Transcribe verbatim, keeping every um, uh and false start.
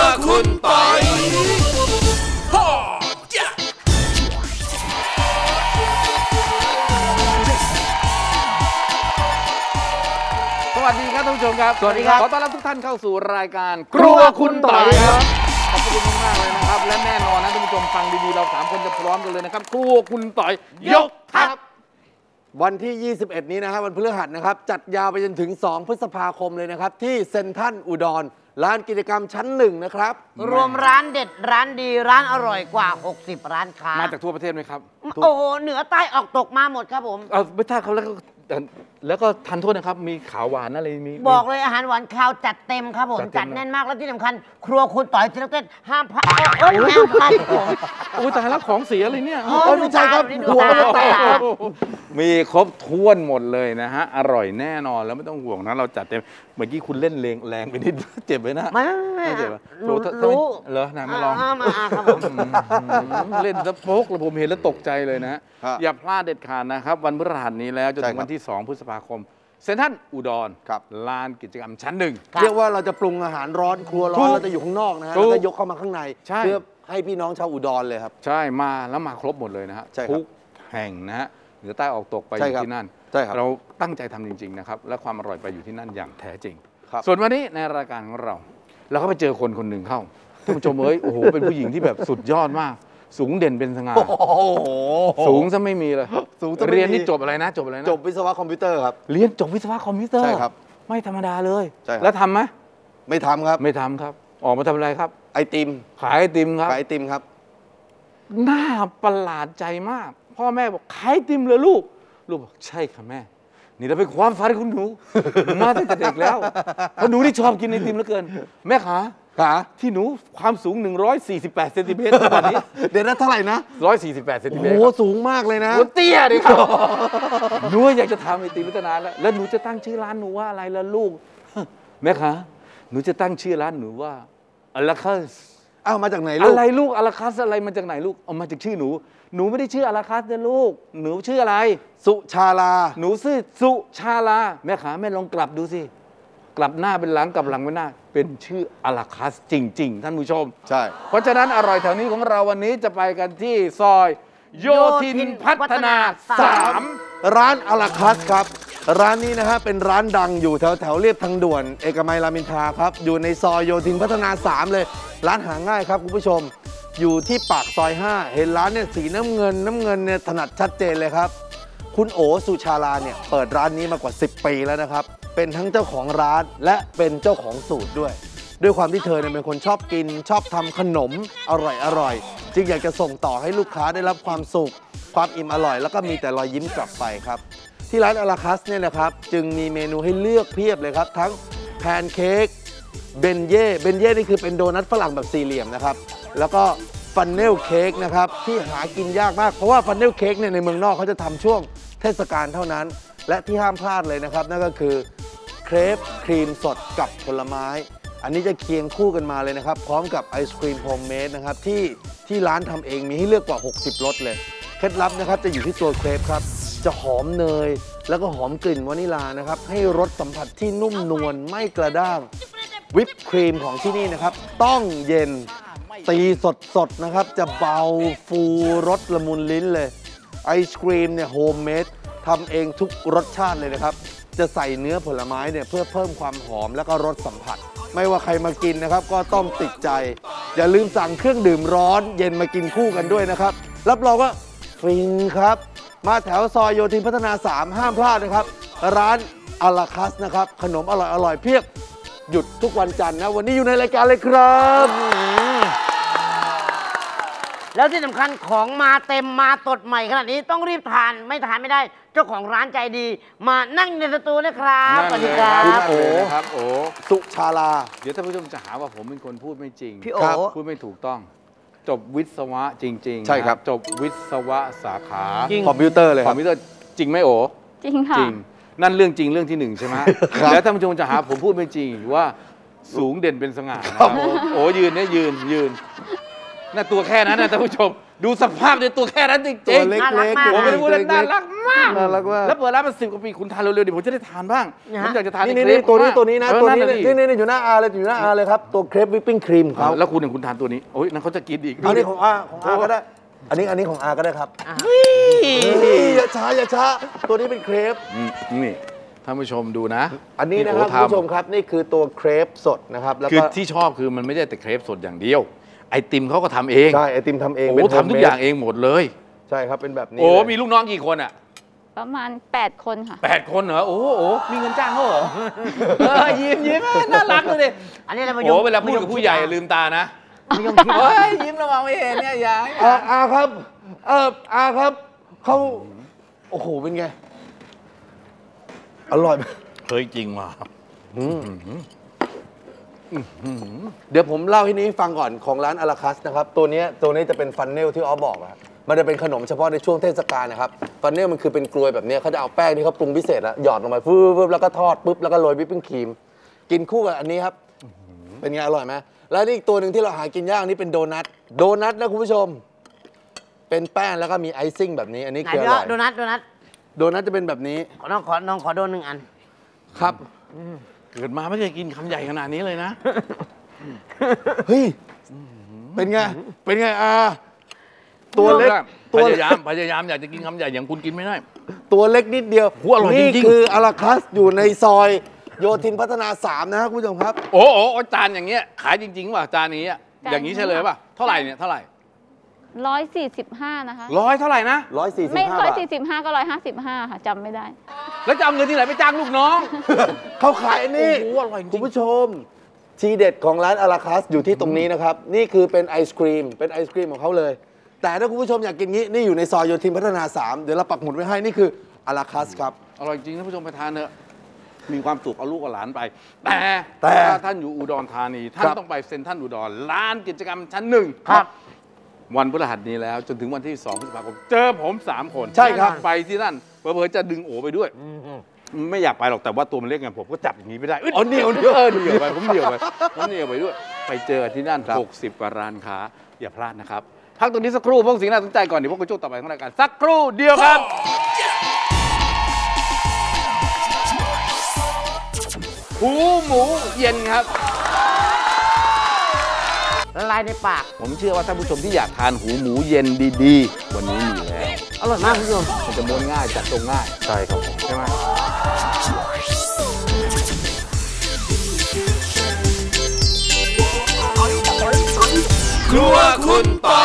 คุณปอยสวัสดีครับท่านผู้ชมครับสวัสดีครับขอต้อนรับทุกท่านเข้าสู่รายการครัวคุณต่อยครับขอบคุณมากๆเลยนะครับและแน่นอนนะท่านผู้ชมฟังดีๆเราสามคนจะพร้อมกันเลยนะครับครัวคุณต่อยยกทัพวันที่ยี่สิบเอ็ดนี้นะครับวันพฤหัสนะครับจัดยาวไปจนถึงสองพฤษภาคมเลยนะครับที่เซ็นทรัลอุดรร้านกิจกรรมชั้นหนึ่งนะครับรวมร้านเด็ดร้านดีร้านอร่อยกว่าหกสิบร้านค้ามาจากทั่วประเทศไหมครับโอ้โหเหนือใต้ออกตกมาหมดครับผมเออไม่ใช่เขาแล้วก็แล้วก็ทันโทษนะครับมีขาวหวานอะไรมีบอกเลยอาหารหวานคาวจัดเต็มครับผมจัดแน่นมากแล้วที่สำคัญครัวคุณต่อยจิรเต้นห้ามพลาดเอ้ยห้ามพลาดผมโอ้ตายแล้วของเสียเลยเนี่ยไม่ใช่ครับหัวมันแตกมีครบถ้วนหมดเลยนะฮะอร่อยแน่นอนแล้วไม่ต้องห่วงนะเราจัดเต็มเมื่อกี้คุณเล่นแรงแรงไปนิดเจ็บไปนะไม่ไม่เจ็บรู้เหรอนะไม่ลองเล่นสะโพกแล้วผมเห็นแล้วตกใจเลยนะอย่าพลาดเด็ดขาดนะครับวันพฤหัสนี้แล้วจนถึงวันที่สองพฤษภาคมเซ็นทรัลอุดรลานกิจกรรมชั้นหนึ่งเรียกว่าเราจะปรุงอาหารร้อนครัวร้อนเราจะอยู่ข้างนอกนะฮะแล้วก็ยกเข้ามาข้างในเพื่อให้พี่น้องชาวอุดรเลยครับใช่มาแล้วมาครบหมดเลยนะฮะทุกแห่งนะฮะเหนือใต้ออกตกไปอยู่ที่นั่นเราตั้งใจทำจริงๆนะครับและความอร่อยไปอยู่ที่นั่นอย่างแท้จริงส่วนวันนี้ในรายการของเราเราก็ไปเจอคนคนหนึ่งเข้าท่านผู้ชมเอ้ยโอ้โหเป็นผู้หญิงที่แบบสุดยอดมากสูงเด่นเป็นสง่าสูงซะไม่มีเลยเรียนนี่จบอะไรนะจบอะไรนะจบวิศวะคอมพิวเตอร์ครับเรียนจบวิศวะคอมพิวเตอร์ใช่ครับไม่ธรรมดาเลยแล้วทำไหมไม่ทำครับไม่ทำครับออกมาทำอะไรครับไอติมขายไอติมครับขายไอติมครับน่าประหลาดใจมากพ่อแม่บอกขายไอติมเลยลูกลูกบอกใช่ค่ะแม่นี่เราเป็นความฝันของหนูมาตั้งแต่เด็กแล้วเพราะหนูที่ชอบกินไอติมเหลือเกินแม่ขาขาที่หนูความสูงหนึ่งร้อยสี่สิบแปดเซนติเมตรตอนนี้เดี๋ยวนั้นเท่าไหร่นะหนึ่งร้อยสี่สิบแปดเซนติเมตรโอ้สูงมากเลยนะเตี้ยดิครับหนูอยากจะทำไอติมมาตั้งนานแล้วแล้วหนูจะตั้งชื่อร้านหนูว่าอะไรล่ะลูกแม่ขาหนูจะตั้งชื่อร้านหนูว่าอลาคัสอ้าวมาจากไหนลูกอะไรลูกอลาคัสอะไรมาจากไหนลูกเอามาจากชื่อหนูหนูไม่ได้ชื่ออลาคัสนะลูกหนูชื่ออะไรสุชาลาหนูชื่อสุชาลาแม่ขาแม่ลองกลับดูสิกลับหน้าเป็นหลังกลับหลังเป็นหน้าเป็นชื่ออลาคัสจริงๆท่านผู้ชมใช่เพราะฉะนั้นอร่อยแถวนี้ของเราวันนี้จะไปกันที่ซอยโยธินพัฒนาสามร้านอลาคัสครับร้านนี้นะฮะเป็นร้านดังอยู่แถวแถวเรียบทางด่วนเอกมัยรามอินทราครับอยู่ในซอยโยธินพัฒนาสามเลยร้านหาง่ายครับคุณผู้ชมอยู่ที่ปากซอยห้าเห็นร้านเนี่ยสีน้ำเงินน้ำเงินเนี่ยถนัดชัดเจนเลยครับคุณโอสุชาลาเนี่ยเปิดร้านนี้มากว่าสิบปีแล้วนะครับเป็นทั้งเจ้าของร้านและเป็นเจ้าของสูตรด้วยด้วยความที่เธอเนี่ยเป็นคนชอบกินชอบทำขนมอร่อยอร่อยจึงอยากจะส่งต่อให้ลูกค้าได้รับความสุขความอิ่มอร่อยแล้วก็มีแต่รอยยิ้มกลับไปครับที่ร้านอลาคัสเนี่ยนะครับจึงมีเมนูให้เลือกเพียบเลยครับทั้งแพนเค้กเบนเย่เบนเย่นี่คือเป็นโดนัทฝรั่งแบบสี่เหลี่ยมนะครับแล้วก็ฟันเนลเค้กนะครับที่หากินยากมากเพราะว่าฟันเนลเค้กเนี่ยในเมืองนอกเขาจะทำช่วงเทศกาลเท่านั้นและที่ห้ามพลาดเลยนะครับนั่นก็คือเครปครีมสดกับผลไม้อันนี้จะเคียงคู่กันมาเลยนะครับพร้อมกับไอศครีมโฮมเมดนะครับที่ที่ร้านทำเองมีให้เลือกกว่าหกสิบรสเลยเคล็ดลับนะครับจะอยู่ที่ตัวเครปครับจะหอมเนยแล้วก็หอมกลิ่นวานิลานะครับให้รสสัมผัสที่นุ่มนวลไม่กระด้างวิปครีมของที่นี่นะครับต้องเย็นตีสดๆนะครับจะเบาฟูรสละมุนลิ้นเลยไอศครีมเนี่ยโฮมเมดทำเองทุกรสชาติเลยนะครับจะใส่เนื้อผลไม้เนี่ยเพื่อเพิ่มความหอมแล้วก็รสสัมผัสไม่ว่าใครมากินนะครับก็ต้องติดใจอย่าลืมสั่งเครื่องดื่มร้อนเย็นมากินคู่กันด้วยนะครับรับรองว่าฟินครับมาแถวซอยโยธินพัฒนาสามห้ามพลาดนะครับร้านอลาคัสนะครับขนมอร่อยอร่อยเพียบหยุดทุกวันจันทร์นะวันนี้อยู่ในรายการเลยครับแล้วที่สำคัญของมาเต็มมาสดใหม่ขนาดนี้ต้องรีบทานไม่ทานไม่ได้เจ้าของร้านใจดีมานั่งในสตูนะครับสวัสดีครับคุณโอครับโอสุชาลาเดี๋ยวท่านผู้ชมจะหาว่าผมเป็นคนพูดไม่จริงพี่โอพูดไม่ถูกต้องจบวิศวะจริงๆใช่ครับจบวิศวะสาขาคอมพิวเตอร์เลยคอมพิวเตอร์จริงไหมโอจริงค่ะจริงนั่นเรื่องจริงเรื่องที่หนึ่งใช่ไหมแล้วท่านผู้ชมจะหาผมพูดไม่จริงว่าสูงเด่นเป็นสง่าโอ้ยืนเนี่ยยืนยืนน่าตัวแค่นั้นนะท่านผู้ชมดูสภาพในตัวแค่นั้นจริงๆตัวเล็กน่ารักมากผมไม่ได้พูดเล่นน่ารักมากน่ารักมากแล้วเปิดร้านมาสิบกว่าปีคุณทานเร็วๆเดี๋ยวผมจะได้ทานบ้างผมอยากจะทานนี่เคนี่รปตัวนี้ตัวนี้นะเออตัวนี้นั่นนี่น่ะดินี่อยู่หน้าอาเลยอยู่หน้าอาเลยครับตัวเครปวิปปิ้งครีมเขาแล้วคุณเนี่ยคุณทานตัวนี้โอ้ยนั่นเขาจะกินอีกเอานี่ของอาของอาก็ได้ อันนี้อันนี้ของอาก็ได้ครับเฮ้ยอย่าช้าอย่าช้าตัวนี้เป็นเครปอืมนี่ท่านผู้ชมดูนะอันนี้นะครับโอ้คุณผู้ชมทำครับนี่คือตัวเครปสดนะครับแล้วคือก็ที่ชอบคือมันไม่ได้แต่เครปสดอย่างเดียว ไอติมเขาก็ทำเองใช่ไอติมทำเองโอ้เป็นทำทุกอย่างเองหมดเลยใช่ครับเป็นแบบนี้โอ้เลยมีลูกน้องกี่คนอ่ะประมาณแปดคนค่ะแปดคนเหรอโอ้โหมีเงินจ้างเขาเหรอเออยิ้มยิ้มน่ารักเลยดิอันนี้อะไรมาโอ้เวลาพูดกับผู้ใหญ่ลืมตานะเฮ้ยยิ้มระวังไม่เห็นเนี่ยยายอาอาครับเอออาครับเขาโอ้โหเป็นไงอร่อยไหมเฮ้ยจริงว่ะเดี๋ยวผมเล่าที่นี้ฟังก่อนของร้านอาราคัสนะครับตัวนี้ตัวนี้จะเป็นฟันเนลที่ออฟบอกอะมันจะเป็นขนมเฉพาะในช่วงเทศกาลนะครับฟันเนลมันคือเป็นกลวยแบบนี้เขาจะเอาแป้งที่เขาปรุงพิเศษอะหยอดลงไปปุ๊บแล้วก็ทอดปุ๊บแล้วก็โรยวิปปิ้งครีมกินคู่กับอันนี้ครับเป็นไงอร่อยไหมแล้วนี่อีกตัวหนึ่งที่เราหากินยากนี่เป็นโดนัทโดนัทนะคุณผู้ชม เป็นแป้งแล้วก็มีไอซิ่งแบบนี้อันนี้ไหนคืออเดี๋ยวร่อยโดนัทโดนัทโดนัทจะเป็นแบบนี้ขอน้องขอน้องขอโดนหนึ่งอันครับเกิดมาไม่เคยกินคำใหญ่ขนาดนี้เลยนะเฮ้ยเป็นไงเป็นไงอาตัวเล็กพยายามพยายามอยากจะกินคำใหญ่อย่างคุณกินไม่ได้ตัวเล็กนิดเดียวโอ้อร่อยจริงๆนี่คืออาราคัสอยู่ในซอยโยธินพัฒนาสามนะครับคุณผู้ชมครับโอ้โหจานอย่างเงี้ยขายจริงๆป่ะจานนี้อะจานอย่างนี้ใช่เลยป่ะเท่าไหร่เนี่ยเท่าไหร่ร้อยสี่สิบห้านะคะร้อยเท่าไหร่นะร้อยสี่สิบไม่ห้าร้อยบาทสี่สิบห้าก็ร้อยห้าสิบห้าค่ะจำไม่ได้แล้วจะเอาเงินที่ไหนไปจ้างลูกน้องเขาขายอันนี้โอ้โหอร่อยจริงคุณผู้ชม ทีเด็ดของร้านอาราคัสอยู่ที่ตรงนี้นะครับ นี่คือเป็นไอศครีม เป็นไอศครีมของเขาเลย แต่ถ้าคุณผู้ชมอยากกินงี้ นี่อยู่ในซอยโยธินพัฒนาสามเดี๋ยวเราปักหมุดไว้ให้ นี่คืออาราคัสครับอร่อยจริงท่านผู้ชมไปทานเถอะมีความสุขเอาลูกเอาหลานไป แต่แต่ถ้าท่านอยู่อุดรธานีท่านครับต้องไปเซ็นทรัลอุดรร้านกิจกรรมชั้นหนึ่งครับวันพฤหัสนี้แล้วจนถึงวันที่สองพฤษภาคมเจอผมสามคนใช่ครับไปที่นั่นเผลอๆจะดึงโอไปด้วย ไม่อยากไปหรอกแต่ว่าตัวมันเล็กไงผมก็จับอย่างนี้ไม่ได้อ๋อเหนียวเหนียวเออเหนียวไปผมเหนียวไปผมเหนียวไปด้วย ไปเจอที่นั่นหกสิบกว่าร้านค้าอย่าพลาดนะครับพักตรงนี้สักครู่พวกสิ่งน่าสนใจก่อนเดี๋ยวพวกคุณช่วงต่อไปของรายการสักครู่เดียวครับหูหมูเย็นครับละลายในปากผมเชื่อว่าท่านผู้ชมที่อยากทานหูหมูเย็นดีๆ วันนี้มีแล้วอร่อยมากคุณผู้ชมมันจะม้วนง่ายจัดตรงง่ายใช่ครับผมใช่ไหมครัวคุณปอ